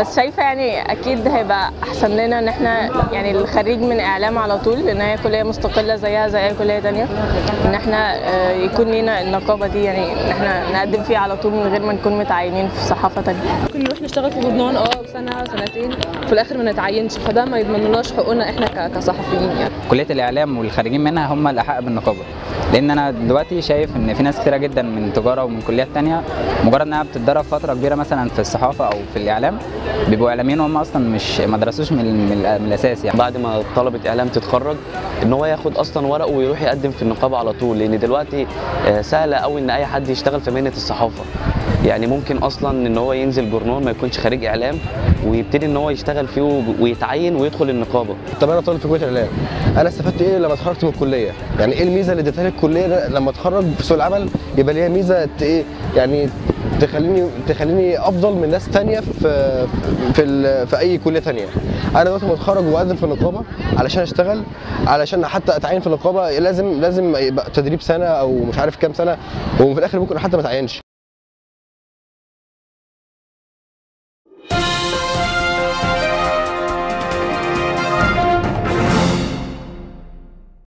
بس شايفه يعني اكيد هيبقى احسن لنا ان احنا يعني الخريج من اعلام على طول، لان هي كليه مستقله زيها زي اي كليه تانية، ان احنا يكون لينا النقابه دي، يعني ان احنا نقدم فيها على طول من غير ما نكون متعينين في صحافه تانية. ممكن نروح نشتغل في جورنال سنه سنتين في الاخر ما نتعينش، فده ما يضمنلناش حقوقنا احنا كصحفيين يعني. كليه الاعلام والخارجين منها هم الاحق بالنقابه، لان انا دلوقتي شايف ان في ناس كتيره جدا من تجاره ومن كليات تانية مجرد انها بتتدرب فتره كبيره مثلا في الصحافه او في الاعلام بيبقوا اعلاميين وهم اصلا مش ما درسوش من الاساس. يعني بعد ما طلبه اعلام تتخرج ان هو ياخد اصلا ورقه ويروح يقدم في النقابه على طول، لان دلوقتي سهله قوي ان اي حد يشتغل في مهنه الصحافه. يعني ممكن اصلا ان هو ينزل جورنال ما يكونش خريج اعلام ويبتدي ان هو يشتغل فيه ويتعين ويدخل النقابه. طب انا طالب في كليه الاعلام، انا استفدت ايه لما اتخرجت من الكليه؟ يعني ايه الميزه اللي اديتها لي الكليه لما اتخرج في سوق العمل يبقى ليها ميزه ايه يعني تخليني افضل من ناس ثانيه في اي كليه ثانيه. انا دلوقتي متخرج واقدم في النقابه علشان اشتغل، علشان حتى اتعين في النقابه لازم يبقى تدريب سنه او مش عارف كام سنه، وفي الاخر ممكن حتى ما اتعينش.